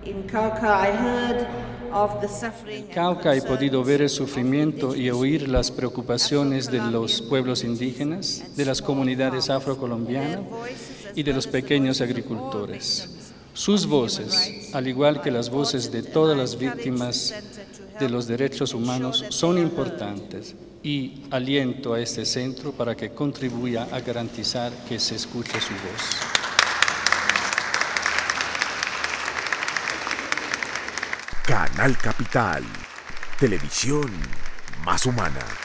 En Cauca he podido ver el sufrimiento y oír las preocupaciones de los pueblos indígenas, de las comunidades afrocolombianas y de los pequeños agricultores. Sus voces, al igual que las voces de todas las víctimas de los derechos humanos, son importantes y aliento a este centro para que contribuya a garantizar que se escuche su voz. Canal Capital, televisión más humana.